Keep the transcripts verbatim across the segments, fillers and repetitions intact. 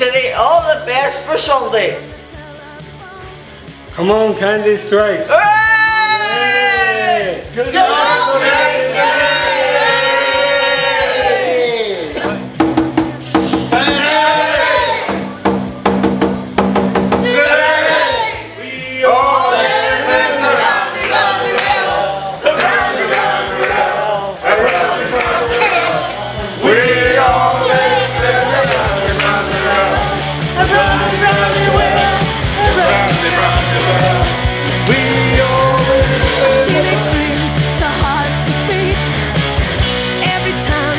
City all the best for Sunday. Come on, Candy Strikes. Hooray! Good luck, Derry City!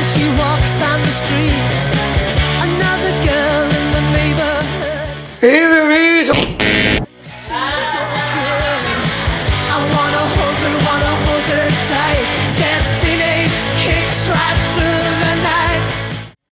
Hey